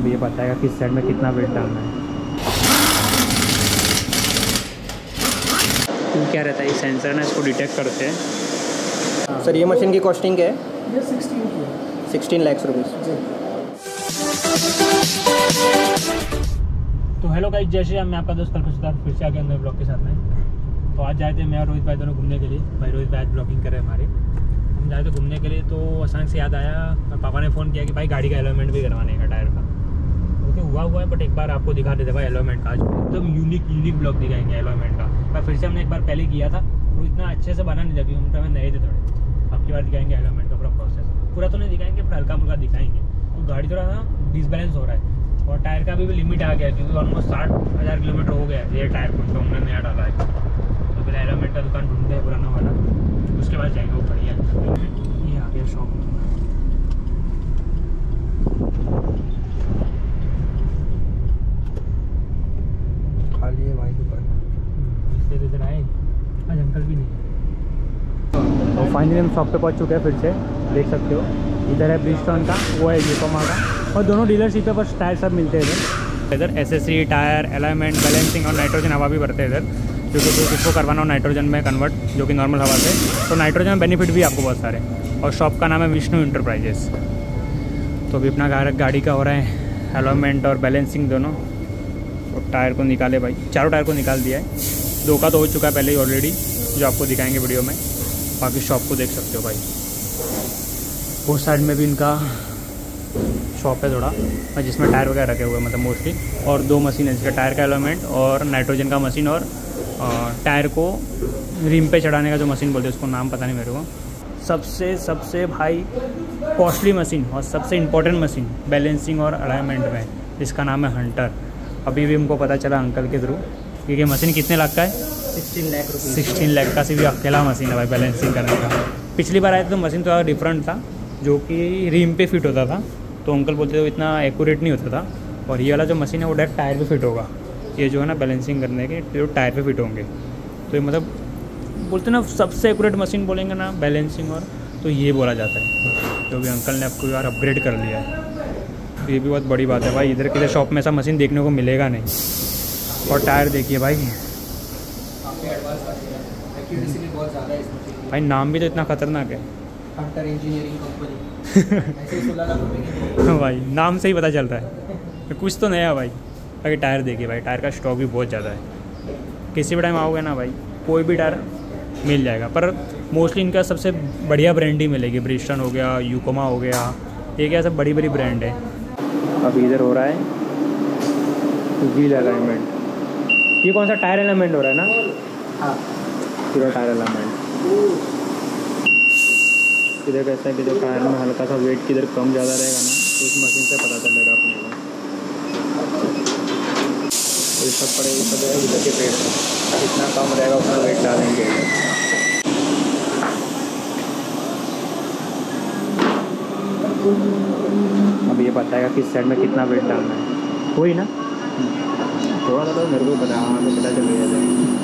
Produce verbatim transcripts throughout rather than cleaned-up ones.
ये बताएगा किस साइड में कितना वेट डालना है। तो क्या रहता है, ये सेंसर ना इसको डिटेक्ट करते हैं। सर ये मशीन की कॉस्टिंग क्या है? ये सिक्सटीन की है। Sixteen lakh rupees. तो हेलो गाइस, जैसे हम मैं आपका दोस्त कल कुछ फिर से आ गया अंदर ब्लॉग के साथ में। तो आज जाए थे मैं और रोहित भाई दोनों घूमने के लिए। भाई रोहित भाई आज ब्लॉगिंग कर रहे हैं हमारे। हम जाए थे घूमने के लिए, तो अचानक से याद आया और पापा ने फ़ोन किया कि भाई गाड़ी का एलोमेंट भी करवाने का, टायर का। तो हुआ हुआ है, बट एक बार आपको दिखा देते भाई एलोमेंट का। आज एकदम यूनिक यूनिक ब्लॉग दिखाएंगे एलोमेंट का। पर फिर से हमने एक बार पहले किया था तो इतना अच्छे से बना नहीं, जब हम हमें नए थे थोड़े। अब की बार दिखाएंगे एलोमेंट का पूरा प्रोसेस। पूरा तो नहीं दिखाएंगे, पर हल्का फुल्का दिखाएंगे। तो गाड़ी थोड़ा ना डिसबैलेंस हो रहा है और टायर का भी, भी लिमिट आ गया, क्योंकि ऑलमोस्ट साठ हज़ार किलोमीटर हो गया ये टायर को, तो हमने नया डाला है। तो फिर एलोमेंट का दुकान ढूंढते हैं पुराना वाला, उसके बाद जाएंगे। वो बढ़िया ये आ गया शॉप। खाली है भाई दुकान। इसलिए इधर आए, आज अंकल भी नहीं है। तो फाइनली हम शॉप पे पहुंच चुके हैं फिर से, देख सकते हो। इधर है ब्रिजस्टोन का, वो है यूकोमा का, और दोनों डीलरशिप पे बस टायर सब मिलते हैं इधर। इधर एसएससी टायर, एलाइनमेंट, बैलेंसिंग और नाइट्रोजन हवा भी भरते हैं इधर, जो कि इसको करवाना हो नाइट्रोजन में कन्वर्ट, जो कि नॉर्मल हवा से। तो नाइट्रोजन में बेनिफिट भी आपको बहुत सारे। और शॉप का नाम है विष्णु इंटरप्राइजेस। तो अभी अपना गाड़ी का हो रहा है एलाइनमेंट और बैलेंसिंग दोनों। और टायर को निकाले भाई, चारों टायर को निकाल दिया है। दो का तो हो चुका है पहले ही ऑलरेडी, जो आपको दिखाएंगे वीडियो में। बाकी शॉप को देख सकते हो भाई। उस साइड में भी इनका शॉप है थोड़ा, और जिसमें टायर वगैरह रखे हुए हैं, मतलब मोस्टली। और दो मशीन है, जिसका टायर का एलोमेंट और नाइट्रोजन का मशीन, और टायर को रिम पे चढ़ाने का जो मशीन बोलते हैं, उसको नाम पता नहीं मेरे को। सबसे सबसे भाई कॉस्टली मशीन और सबसे इम्पोर्टेंट मशीन बैलेंसिंग और अलाइनमेंट में, जिसका नाम है हंटर। अभी भी हमको पता चला अंकल के थ्रू, क्योंकि मशीन कितने लाख का है? Sixteen lakh rupees. Sixteen lakh का सिर्फ अकेला मशीन है भाई बैलेंसिंग करने का। पिछली बार आए थे तो मशीन थोड़ा डिफरेंट था, जो कि रिम पे फिट होता था। तो अंकल बोलते थे इतना एक्यूरेट नहीं होता था। और ये वाला जो मशीन है वो डायरेक्ट टायर पे फिट होगा। ये जो है ना बैलेंसिंग करने के, जो टायर पे फिट होंगे। तो ये मतलब बोलते ना सबसे एक्यूरेट मशीन बोलेंगे ना बैलेंसिंग, और तो ये बोला जाता है। जो भी अंकल ने आपको यार अपग्रेड कर लिया है, तो ये भी बहुत बड़ी बात है भाई। इधर किसी शॉप में ऐसा मशीन देखने को मिलेगा नहीं। और टायर देखिए भाई, भाई नाम भी तो इतना खतरनाक है, हंटर इंजीनियरिंग कंपनी। ऐसे ही सोलह लाख रुपए की भाई नाम से ही पता चल रहा है कुछ तो नया भाई। बाकी टायर देखिए भाई, टायर का स्टॉक भी बहुत ज़्यादा है। किसी भी टाइम आओगे ना भाई, कोई भी टायर मिल जाएगा। पर मोस्टली इनका सबसे बढ़िया ब्रांड ही मिलेगी। ब्रिजस्टोन हो गया, यूकोमा हो गया, ये क्या सब बड़ी बड़ी ब्रांड है। अभी इधर हो रहा है व्हील अलाइनमेंट। ये कौन सा टायर अलाइनमेंट हो रहा है ना? हाँ, पूरा टायर अलाइनमेंट। इधर कैसा है कि जो टायर में हल्का सा वेट किधर कम ज़्यादा रहेगा ना, तो इस मशीन से पता चलेगा अपने को। ये सब पड़े ये सब है इधर के पेट, जितना कम रहेगा उतना वेट डालेंगे। अब ये बताएगा किस साइड में कितना वेट डालना है। वही ना, थोड़ा सा तो मेरे को पता, हाँ तो पता चल गया।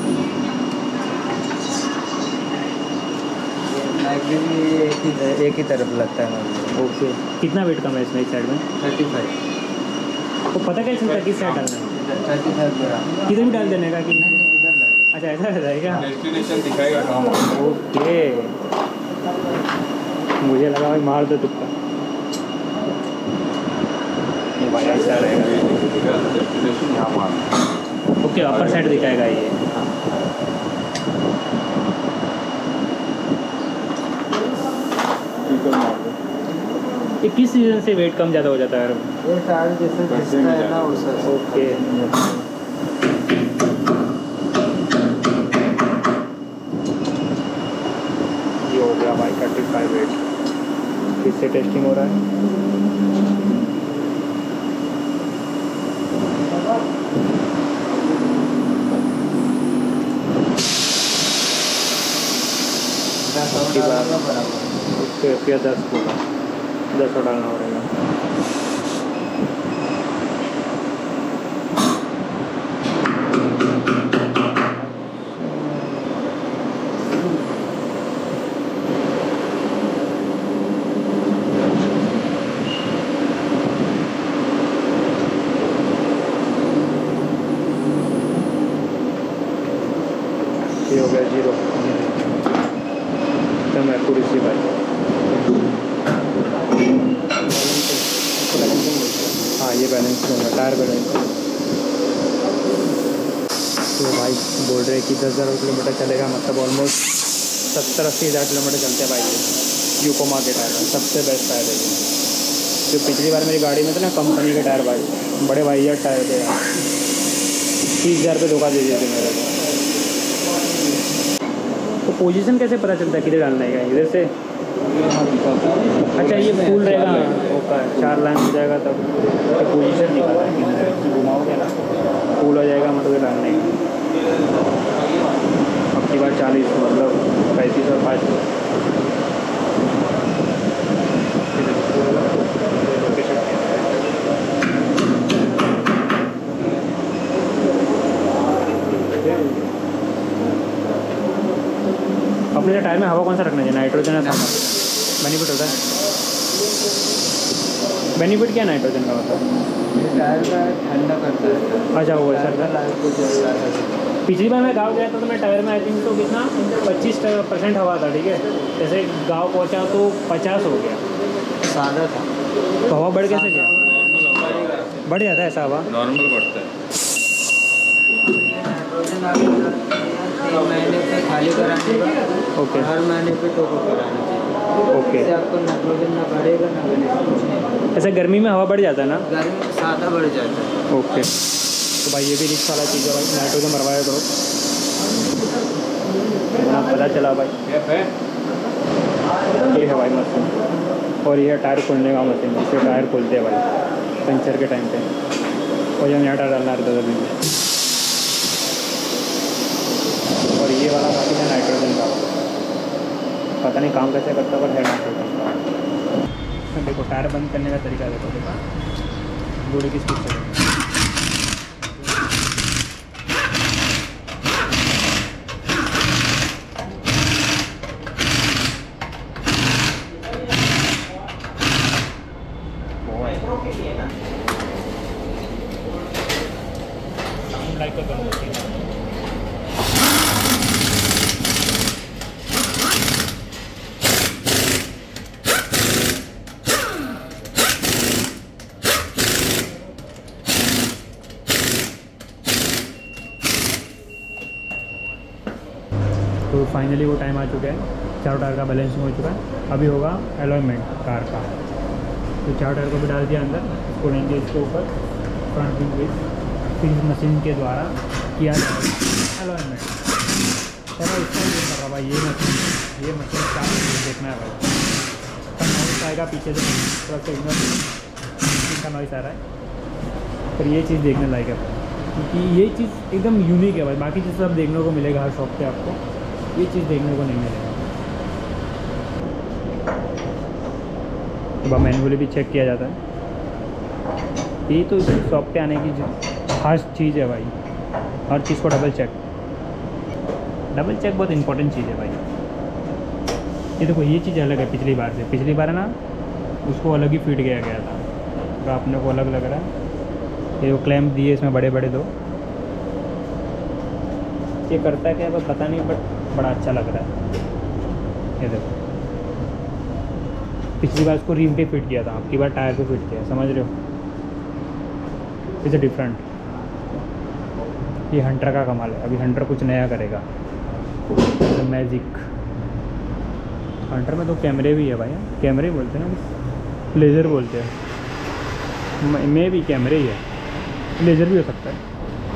एक ही एक ही तरफ लगता है। ओके, कितना वेट कम है इसमें इस साइड में? Thirty five. तो पता कैसे चलता है किस साइड डालना है? थर्टी फाइव किधर भी डाल देने का कि इधर लगेगा। अच्छा ऐसा रहता है क्या? डेस्टिनेशन दिखाएगा कहाँ। ओके, मुझे लगा भाई मार दो तुक्का। ये भाई ऐसा रहेगा। डेस्टिनेशन यहाँ मार। ओके, अपर साइड दिखाएगा ये। ये किस सीजन से वेट कम ज़्यादा हो जाता है? ये टायर जैसे घिसता है ना उससे। ओके, ये हो गया भाई थर्टी फाइव वेट। किससे टेस्टिंग हो रहा है? उसके फिर दस को दस और डालना पड़ेगा। हो गया जीरो, एकदम एक्यूरेसी बाइक। हाँ ये बैलेंस होगा, टायर बैलेंस। तो भाई बोल रहे कि दस हज़ार किलोमीटर चलेगा, मतलब ऑलमोस्ट सत्तर अस्सी हज़ार किलोमीटर चलते हैं बाइक। यूकोमा के टायर सबसे बेस्ट टायर है ये। जो पिछली बार मेरी गाड़ी में थे ना कंपनी के टायर भाई, बड़े भाई यार टायर थे यार, तीस हज़ार रुपये धोखा दे दिए थे मेरे को। तो पोजीशन कैसे पता चलता है किधर डालना है? इधर से? अच्छा ये फुल रहेगा, ओके चार लाइन हो जाएगा तब तो पोजीशन निकालना है, किधर घुमाओगे ना फुल हो जाएगा मतलब डालने का। अब की बार चालीस मतलब पैंतीस और पाँच अपने टायर में हवा कौन सा रखना चाहिए, नाइट्रोजन या थर्मल? बेनिफिट होता है? बेनिफिट क्या है नाइट्रोजन का मतलब? टायर का ठंडा करता है। अच्छा वो सर का। पिछली बार मैं गाँव गया था तो मैं टायर में आई थिंक तो कितना पच्चीस परसेंट हवा था, ठीक है। जैसे गाँव पहुँचा तो पचास हो गया, सादा था तो हवा बढ़ कैसे गया? बढ़ जाता है ऐसा हवा? नॉर्मल बढ़ता है। तीन महीने पे खाली कराने का, ओके हर महीने पे टॉप अप कराना चाहिए। ओके। इससे आपको नाइट्रोजन ना बढ़ेगा ना बढ़ेगा, कुछ नहीं। ऐसा गर्मी में हवा बढ़ जाता है ना? गर्मी में सादा बढ़ जाता है। ओके तो भाई ये भी रिक्स वाला चीज़ है भाई, नाइट्रोजन भरवाया करो। हाँ पता चला भाई। ये है भाई मशीन, और ये है टायर खोलने का मशीन, जिससे टायर खोलते हैं भाई पंचर के टाइम पे। और हम यहाँ टायर डालना रहता था में। और ये वाला मशीन है नाइट्रोजन का, पता नहीं काम कैसे करता पर है नाइट्रोजन का। देखो टायर बंद करने का तरीका देखो, देखो जोड़ी की स्पीड से। लाइक कर दो। तो फाइनली वो टाइम आ चुका है, चारों टायर का बैलेंसिंग हो चुका है। अभी होगा अलाइनमेंट कार का। तो चारों टायर को भी डाल दिया अंदर, इसको लेंगे इसके ऊपर फ्रंट विंग विथ, फिर मशीन के द्वारा किया जाएगा अलाइनमेंट। चलो इसका ही कर रहा भाई, ये मशीन ये मशीन क्या देखना है भाई। इसका नॉइस आएगा पीछे से, थोड़ा सा इग्नोर मशीन का नॉइस आ रहा है, पर ये चीज़ देखने लायक है क्योंकि ये चीज़ एकदम यूनिक है भाई। बाकी चीज़ सब देखने को मिलेगा हर शॉप पे, आपको ये चीज़ देखने को नहीं मिलेगा। तो मैनुअली भी चेक किया जाता है। ये तो इस शॉप पे आने की खास चीज़ है भाई, हर चीज़ को डबल चेक डबल चेक बहुत इंपॉर्टेंट चीज़ है भाई। ये देखो ये चीज़ अलग है पिछली बार से। पिछली बार है ना उसको अलग ही फीड किया गया था, तो आपने को अलग लग रहा है। ये जो क्लैम्प दिए इसमें बड़े बड़े दो, ये करता है क्या बस पता नहीं, बट बड़ा अच्छा लग रहा है। ये देखो पिछली बार इसको रिम पे फिट किया था, आपकी बार टायर पे फिट किया, समझ रहे हो? It's different. ये हंटर का कमाल है, अभी हंटर कुछ नया करेगा, मैजिक। हंटर में तो कैमरे भी है भाई, कैमरे बोलते हैं ना, लेज़र बोलते हैं। मैं भी कैमरे ही है, लेज़र भी हो सकता है।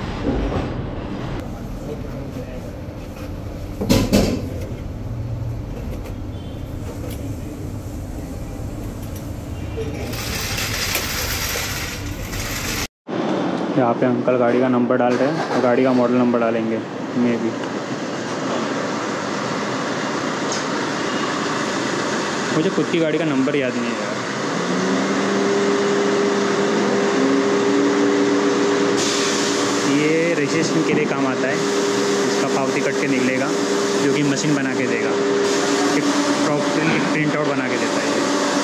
यहाँ पे अंकल गाड़ी का नंबर डाल रहे हैं और गाड़ी का मॉडल नंबर डालेंगे मे भी। मुझे खुद की गाड़ी का नंबर याद नहीं है यार। ये रजिस्ट्रेशन के लिए काम आता है, इसका पावती कट के निकलेगा जो कि मशीन बना के देगा, एक प्रॉपर एक प्रिंट आउट बना के देता है ये।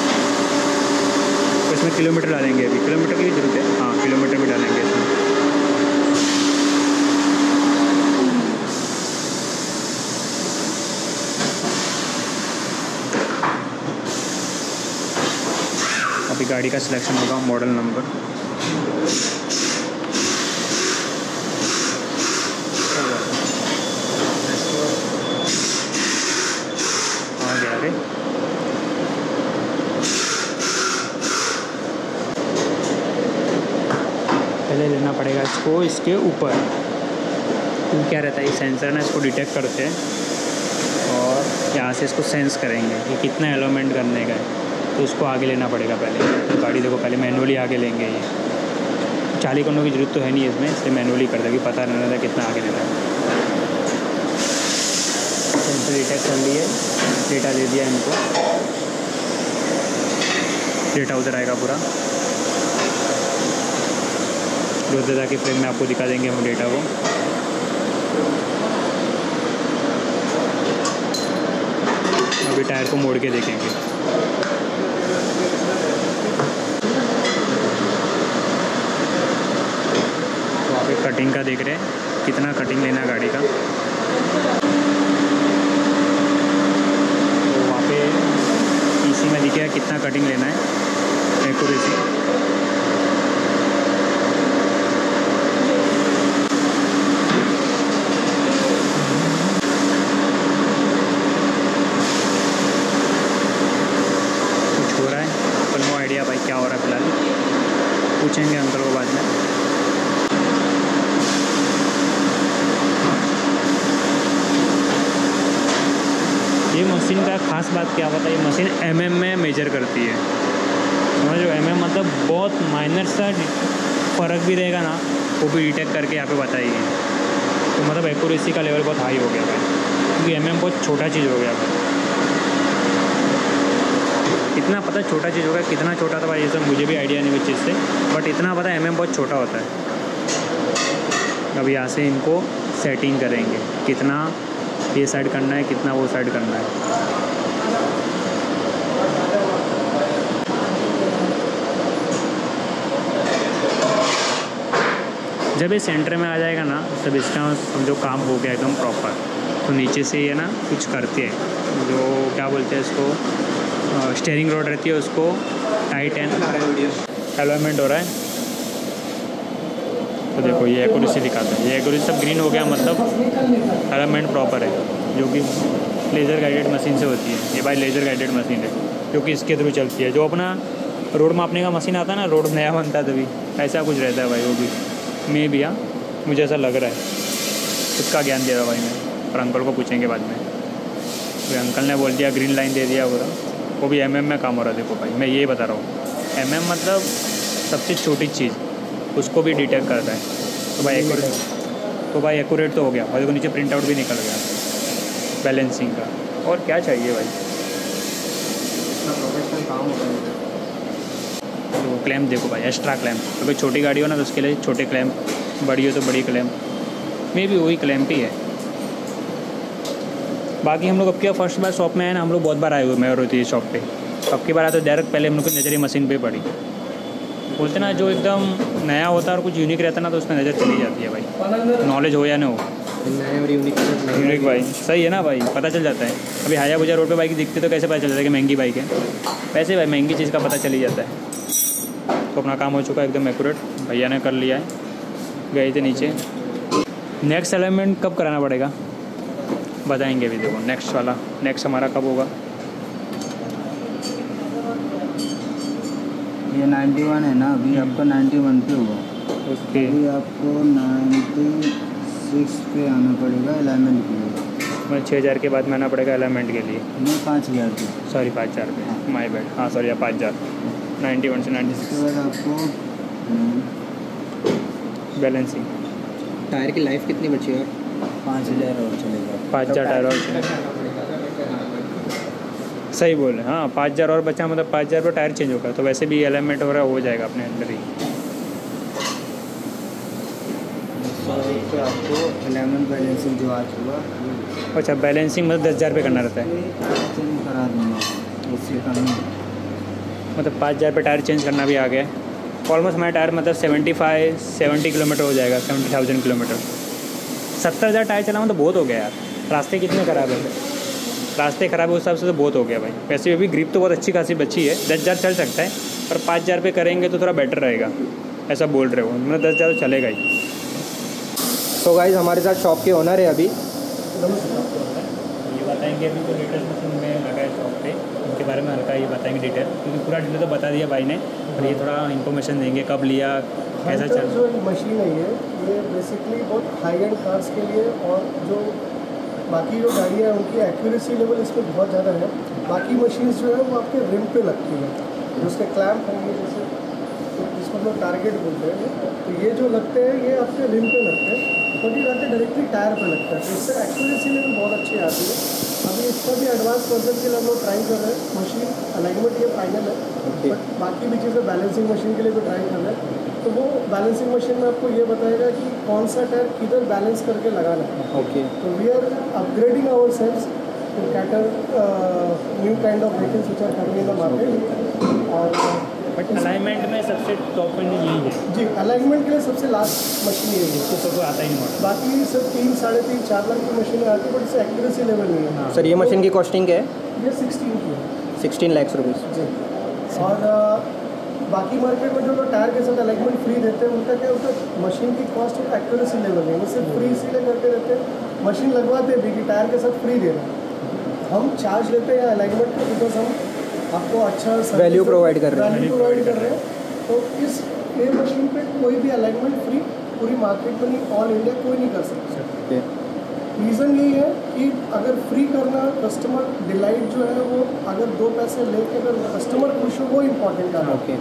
तो इसमें किलोमीटर डालेंगे, अभी किलोमीटर की भी जरूरत है। हाँ किलोमीटर भी डालेंगे इसमें। गाड़ी का सिलेक्शन होगा, मॉडल नंबर। आगे आगे पहले लेना पड़ेगा इसको इसके ऊपर, क्योंकि क्या रहता है ये सेंसर ना इसको डिटेक्ट करते हैं और यहाँ से इसको सेंस करेंगे कि कितना एलोमेंट करने का है, तो इसको आगे लेना पड़ेगा पहले। तो गाड़ी देखो पहले मैनुअली आगे लेंगे, ये चाली करने की जरूरत तो है नहीं इसमें, इसलिए मैनुअली कर देगी, पता नहीं रहता कितना आगे लेना है। सेंसर डिटेक्ट कर लिए, डेटा दे दिया इनको, डेटा उधर आएगा पूरा, जो दादा के फ्रेम में आपको दिखा देंगे हम डेटा को। अभी टायर को मोड़ के देखेंगे। तो आप एक कटिंग का देख रहे हैं, कितना कटिंग लेना है गाड़ी का। तो वहाँ पे पीसी में दिखेगा कितना कटिंग लेना है, एक्यूरेसी। आइडिया भाई क्या हो रहा है फिलहाल, पूछेंगे अंकल को बाद में। ये मशीन का खास बात क्या होता है, ये मशीन एमएम में मेजर करती है, समझ लो। एमएम मतलब बहुत माइनर सा फ़र्क भी रहेगा ना, वो भी डिटेक्ट करके यहाँ पे बताइए। तो मतलब एक्यूरेसी का लेवल बहुत हाई हो गया भाई, क्योंकि एमएम बहुत छोटा चीज़ हो गया भाई। इतना पता छोटा चीज़ होगा, कितना छोटा था भाई ये सब मुझे भी आइडिया नहीं उस चीज़ से, बट इतना पता है एमएम बहुत छोटा होता है। अब यहाँ से इनको सेटिंग करेंगे, कितना ये साइड करना है, कितना वो साइड करना है। जब ये सेंटर में आ जाएगा ना, तब इसका समझो काम हो गया एकदम प्रॉपर। तो नीचे से ये ना कुछ करते हैं, जो क्या बोलते हैं इसको, स्टीयरिंग रोड रहती है, उसको टाइट एंड एलोमेंट हो रहा है। तो देखो ये एक्यूरेसी दिखाता है, ये एक्यूरेसी सब ग्रीन हो गया, मतलब एलोमेंट प्रॉपर है, जो कि लेज़र गाइडेड मशीन से होती है। ये भाई लेज़र गाइडेड मशीन है, जो कि इसके थ्रू चलती है। जो अपना रोड मापने का मशीन आता है ना, रोड नया बनता है तभी ऐसा कुछ रहता है भाई, वो भी मे भी, हाँ मुझे ऐसा लग रहा है। उसका ज्ञान दे रहा भाई मैं, पर अंकल को पूछेंगे बाद में। तो अंकल ने बोल दिया, ग्रीन लाइन दे दिया पूरा, वो भी एमएम में काम हो रहा है। देखो भाई मैं ये बता रहा हूँ, एमएम मतलब सबसे छोटी चीज़, उसको भी डिटेक्ट करता है। तो भाई एक्यूरेट तो भाई एक्यूरेट तो हो गया, और देखो नीचे प्रिंट आउट भी निकल गया बैलेंसिंग का। और क्या चाहिए भाई, प्रोफेशनल काम होता है। तो क्लैम्प देखो भाई, एक्स्ट्रा क्लैम्प, तो भाई छोटी गाड़ी हो ना तो उसके लिए छोटे क्लैम्प, बड़ी हो तो बड़ी क्लैम्प, मे भी वही क्लैम्प ही है। बाकी हम लोग अब क्या फर्स्ट बार शॉप में आए ना, हम लोग बहुत बार आए हुए मैं और होती है शॉप पे। अब की बार आए तो डायरेक्ट पहले हम लोग की नज़र मशीन पे पड़ी। बोलते ना जो एकदम नया होता है और कुछ यूनिक रहता है ना, तो उसमें नज़र चली जाती है भाई, नॉलेज हो या ना हो। नया और यूनिक यूनिक भाई सही है ना भाई, पता चल जाता है। अभी हाया बुजा रोड पे बाइक दिखती तो कैसे पता चल जाता है कि महंगी बाइक है, वैसे भाई महंगी चीज़ का पता चल ही जाता है। तो अपना काम हो चुका है एकदम एक्यूरेट, भैया ने कर लिया है, गए थे नीचे। नेक्स्ट एलिमेंट कब कराना पड़ेगा बताएंगे अभी, देखो नेक्स्ट वाला, नेक्स्ट हमारा कब होगा। ये नाइन्टी वन है ना, अभी आपका नाइन्टी वन पे होगा। ओके, अभी आपको नाइन्टी सिक्स पे आना पड़ेगा अलाइनमेंट के लिए। मतलब छः हज़ार के बाद में आना पड़ेगा अलाइनमेंट के लिए। नहीं, पाँच हज़ार पे, सॉरी पाँच हज़ार पे, माई बैड, हाँ सॉरी पाँच हज़ार, नाइन्टी वन से नाइन्टी उसके बाद आपको बैलेंसिंग। टायर की लाइफ कितनी बची है? पाँच हज़ार और चलेगा। पाँच हज़ार टायर और सही बोले, हाँ पाँच हज़ार और बचा, मतलब पाँच हज़ार पर टायर चेंज होगा, तो वैसे भी अलाइनमेंट हो रहा हो जाएगा अपने अंदर ही। तो आपको अलाइनमेंट बैलेंसिंग जो आज हुआ, अच्छा बैलेंसिंग मतलब दस हज़ार पे करना रहता है, चेंज करा दूँगा, उससे कम नहीं। मतलब पाँच हज़ार पे टायर चेंज करना भी आ गया है। ऑलमोस्ट हमारा टायर मतलब सेवेंटी फाइव सेवेंटी किलोमीटर हो जाएगा, सेवेंटी थाउजेंड किलोमीटर। सत्तर हज़ार टायर चलाऊँ तो बहुत हो गया यार, रास्ते कितने ख़राब है, रास्ते ख़राब है उस हिसाब से तो बहुत हो गया भाई। वैसे भी ग्रिप तो बहुत अच्छी खासी बची है, दस हज़ार चल सकता है, पर पाँच हज़ार पे करेंगे तो थोड़ा बेटर रहेगा, ऐसा बोल रहे हो। मतलब दस हज़ार तो चलेगा ही। तो गाइस हमारे साथ शॉप के ओनर है अभी, ये बताएंगे अभी तो लेटेस्ट मशीन में लगा है शॉप पे, उनके बारे में हल्का ये बताएंगे डिटेल, क्योंकि पूरा डिटेल तो बता दिया भाई ने, और ये थोड़ा इन्फॉर्मेशन देंगे कब लिया, कैसा चल। जो मशीन है ये ये बेसिकली बहुत हाई एंड कार्स के लिए, और जो बाकी जो गाड़ियाँ हैं उनकी एक्यूरेसी लेवल इसमें बहुत ज़्यादा है। बाकी मशीन्स जो है वो आपके रिम पे लगती है, जो उसके क्लैम्प होंगे जैसे, तो जिसको हम लोग टारगेट बोलते हैं, तो ये जो लगते हैं ये आपके रिम पे लगते हैं, तो ये जाते डायरेक्टली टायर पे लगता है, तो इससे एक्यूरेसी लेवल बहुत अच्छी आती है। अभी इसका भी एडवांस वर्जन के लिए हम लोग ट्राई कर रहे हैं। मशीन अलाइनमेंट ये फाइनल है, बट बाकी भी चीज़ें बैलेंसिंग मशीन के लिए भी ट्राई कर रहे हैं। तो वो बैलेंसिंग मशीन में आपको ये बताएगा कि कौन सा टायर किधर बैलेंस करके लगाना है। ओके, तो we are upgrading our sales to cater new kind of vehicles which are coming in the market. और बट अलाइनमेंट में सबसे टॉप में यही है जी, अलाइनमेंट के लिए सबसे लास्ट मशीन यही है, तो सबको आता ही नहीं मॉडल। बाकी सब तीन साढ़े तीन चार लाख की मशीनें आती है, बट इससे एक्यूरेसी लेवल नहीं है। सर ये मशीन की कॉस्टिंग क्या है? ये सिक्सटीन की है, सिक्सटीन लाख रुपीज़ जी। और uh, बाकी मार्केट में जो लोग टायर के साथ अलाइनमेंट फ्री देते हैं, उनका क्या होता है, मशीन की कॉस्ट और एक्यूरेसी लेवल नहीं, वो सिर्फ फ्री इसीलिए करते रहते हैं, मशीन लगवाते भी कि टायर के साथ फ्री दे रहे हैं। हम चार्ज लेते हैं अलाइनमेंट का, बिकॉज हम आपको अच्छा वैल्यू प्रोवाइड कर रहे हैं। वैल्यू प्रोवाइड कर रहे हैं। तो इस ये मशीन पे कोई भी अलाइनमेंट फ्री पूरी मार्केट में नहीं, ऑल इंडिया कोई नहीं कर सकता। रीज़न यही है कि अगर फ्री करना, कस्टमर डिलाइट जो है वो अगर दो पैसे लेके अगर कस्टमर खुश हो, वो इम्पोर्टेंट है। ओके,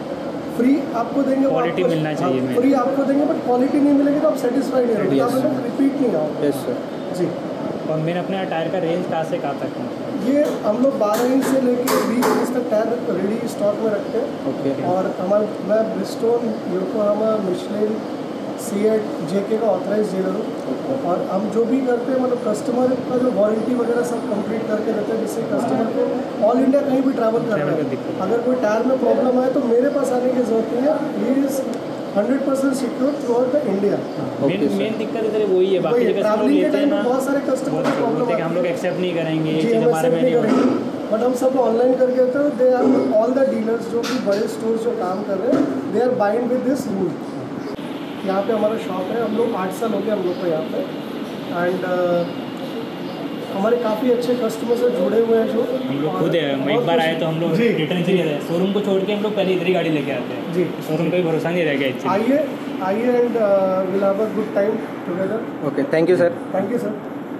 फ्री आपको देंगे, क्वालिटी मिलना चाहिए। हाँ, फ्री आपको देंगे बट क्वालिटी नहीं मिलेगी तो आप सेटिस्फाइड नहीं रहोगे, आप लोग रिपीट नहीं आओगे। Yes sir ji. और मैंने अपने टायर का रेंज कहाँ से कहाँ तक है? ये हम लोग बारह इंच से लेके बीस इंच तक टायर रेडी स्टॉक में रखते हैं। ओके, और हमारे मैं Bridgestone, Yokohama, Michelin, CEAT, JK का ऑथराइज डीलर हूँ। और हम जो भी करते हैं मतलब कस्टमर का जो वारंटी वगैरह सब कंप्लीट करके देते हैं, जिससे कस्टमर को ऑल इंडिया कहीं भी ट्रैवल कर रहे हैं, अगर कोई टायर में प्रॉब्लम आए तो मेरे पास आने की जरूरत नहीं है। He is hundred percent secure throughout the India. Main main दिक्कत इधर वही है, बाकी जगह सब लोग लेते हैं ना, बहुत सारे कस्टमर की प्रॉब्लम बोलते हैं कि हम लोग एक्सेप्ट नहीं करेंगे, ये जी, चीज़ हम हमारे में accept नहीं नहीं होगी। करेंगे। बट हम सब ऑनलाइन करके होते हैं, they are all the dealers जो कि बड़े स्टोर्स जो काम कर रहे हैं, they are bind with this rule. यहाँ पे हमारा शॉप है, हम लोग आठ साल हो गए हम लोग को यहाँ पे, एंड uh, हमारे काफ़ी अच्छे कस्टमर से जुड़े हुए हैं जो हम लोग खुद है, हम एक बार आए तो हम लोग रिटर्न चले जाते हैं, शोरूम को छोड़ के हम लोग पहले इधर ही गाड़ी लेके आते हैं जी। शोरूम पे भी भरोसा नहीं रह गया। आइए आइए and will have a good time together. Okay, thank you sir. Thank you sir.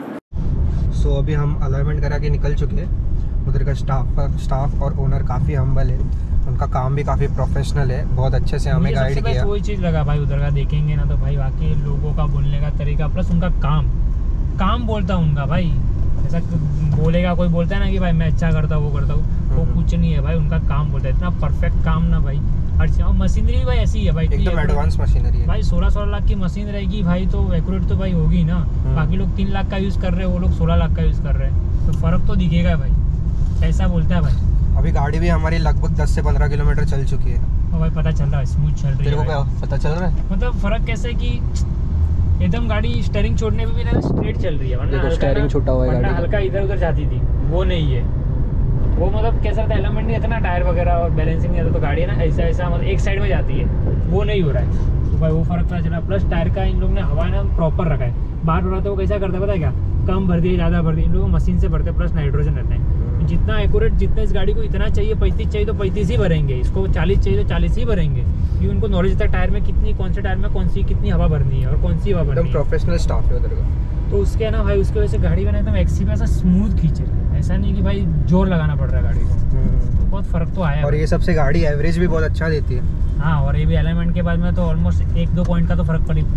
So अभी हम अलाइनमेंट करा के निकल चुके हैं। उधर का स्टाफ स्टाफ और ओनर काफ़ी हम्बल है, उनका काम भी काफ़ी प्रोफेशल है, बहुत अच्छे से हमें गाइड किया। वही चीज़ लगा भाई उधर का, देखेंगे ना तो भाई वाकई लोगों का बोलने का तरीका प्लस उनका काम काम बोलता हूँ उनका भाई। ऐसा बोलेगा कोई, बोलता है ना कि भाई मैं अच्छा करता हूँ वो करता हूँ, वो कुछ नहीं है भाई, उनका काम बोलता है, इतना परफेक्ट काम ना भाई। हर चीज़, और मशीनरी भी भाई ऐसी है भाई, एकदम एडवांस मशीनरी है भाई। सोलह सोलह लाख की मशीन रहेगी भाई तो एक्यूरेट तो भाई होगी ना। बाकी लोग तीन लाख का यूज़ कर रहे हैं, वो लोग सोलह लाख का यूज़ कर रहे हैं, तो फ़र्क तो दिखेगा भाई, ऐसा बोलता है भाई। अभी गाड़ी भी हमारी लगभग दस से पंद्रह किलोमीटर चल चुकी है। और भाई पता चल रहा है स्मूथ चल रही है। तेरे को क्या पता चल रहा है? मतलब फ़र्क कैसे कि एकदम गाड़ी स्टीयरिंग छोड़ने पे भी ना स्ट्रेट चल रही है, वरना स्टीयरिंग छोटा हुआ है गाड़ी, हल्का इधर उधर जाती थी, वो नहीं है। वो मतलब कैसा था, एलिमेंट नहीं आता ना, टायर वगैरह और बैलेंसिंग नहीं आता, तो गाड़ी ना ऐसा ऐसा मतलब एक साइड में जाती है, वो नहीं हो रहा है। तो भाई वो फ़र्क पता चला। प्लस टायर का इन लोग ने हवा ना प्रॉपर रखा है, बाहर हो रहा था वो कैसा करता है पता है क्या, कम भर दिए ज़्यादा भर दिए, इन लोग मशीन से भरते, प्लस नाइट्रोजन रहता है। जितना एक्यूरेट, जितना इस गाड़ी को इतना चाहिए, पैंतीस चाहिए तो पैंतीस ही भरेंगे, इसको चालीस चाहिए तो चालीस ही भरेंगे, क्योंकि उनको नॉलेज था टायर में कितनी, कौन से टायर में कौन सी कितनी हवा भरनी है और कौन सी हवा भरनी है। एकदम प्रोफेशनल स्टाफ है उधर का। तो उसके ना भाई उसकी वजह से गाड़ी में एकदम एक्सी पे ऐसा स्मूथ खींच रही है, ऐसा नहीं कि भाई जोर लगाना पड़ रहा है गाड़ी को, तो बहुत फ़र्क तो आया। और ये सबसे गाड़ी एवरेज भी बहुत अच्छा देती है। हाँ, और ये भी एलिमेंट के बाद में तो ऑलमोस्ट एक दो पॉइंट का तो फ़र्क पड़ी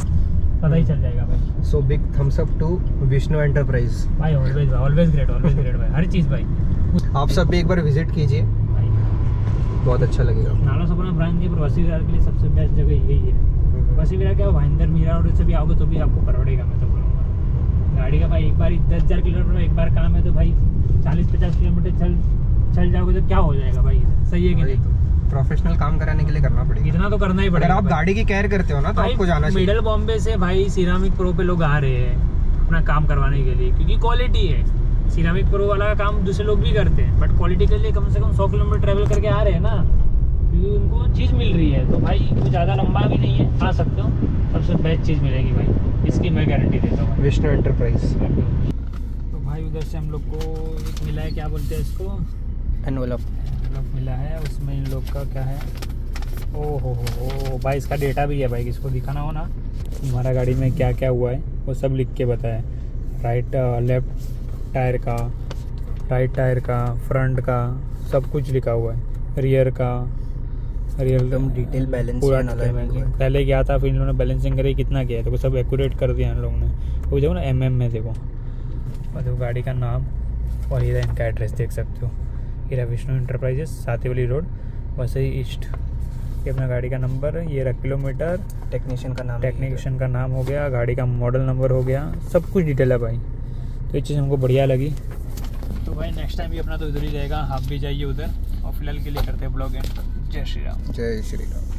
पता ही चल जाएगा भाई। So big thumbs up to Vishnu enterprise भाई, always always great, always great भाई, हर चीज़ भाई। आप सब भी एक बार विजिट कीजिए, भाई बहुत अच्छा लगेगा। नाला सपना ब्रांच के प्रवासी विहार के लिए सबसे बेस्ट जगह यही है। प्रवासी विहार क्या, भाईंदर मीरा रोड से भी आओगे तो भी आपको पड़ेगा, मैं तो बोलूँगा। गाड़ी का भाई एक बार दस हज़ार किलोमीटर में एक बार काम है तो भाई चालीस पचास किलोमीटर चल चल जाओगे तो क्या हो जाएगा भाई, सही है कि नहीं? प्रोफेशनल काम कराने के लिए करना पड़ेगा, इतना तो करना ही पड़ेगा। अगर आप गाड़ी की केयर करते हो ना तो आपको जाना चाहिए। मिडल बॉम्बे से भाई सिरामिक प्रो पे लोग आ रहे हैं अपना काम करवाने के लिए, क्योंकि क्वालिटी है। सिरामिक प्रो वाला का काम दूसरे लोग भी करते हैं, बट क्वालिटी के लिए कम से कम सौ किलोमीटर ट्रैवल करके आ रहे हैं ना, क्योंकि उनको चीज़ मिल रही है। तो भाई वो ज़्यादा लंबा भी नहीं है, आ सकते हो, सबसे बेस्ट चीज़ मिलेगी भाई, इसकी मैं गारंटी देता हूँ। विष्णु एंटरप्राइज। तो भाई उधर से हम लोग को एक मिला है, क्या बोलते हैं इसको, एनवेलप एनवेलप मिला है, उसमें इन लोग का क्या है, ओ हो हो हो भाई इसका डेटा भी है भाई, किसको दिखाना हो ना हमारा गाड़ी में क्या क्या हुआ है वो सब लिख के बताया। राइट लेफ्ट टायर का, राइट टायर का, फ्रंट का, सब कुछ लिखा हुआ है, रियर का, रियर एकदम डिटेल बैलेंस पूरा एंड अलाइनमेंट है। पहले गया था, फिर इन लोगों ने बैलेंसिंग करी कितना किया है, तो सब एक्यूरेट कर दिया इन लोगों ने। वो देखो ना एम एम में देखो, और देखो गाड़ी का नाम और ये इनका एड्रेस देख सकते हो। ये Vishnu enterprises Satiwali road Vasai east. ये अपना गाड़ी का नंबर, ये रहा किलोमीटर, टेक्नीशियन का नाम, टेक्नीशियन का नाम हो गया, गाड़ी का मॉडल नंबर हो गया, सब कुछ डिटेल है भाई। तो ये चीज़ हमको बढ़िया लगी। तो भाई नेक्स्ट टाइम भी अपना तो इधर ही रहेगा, आप भी जाइए उधर। और फिलहाल के लिए करते हैं ब्लॉग एंड। जय श्री राम। जय श्री राम।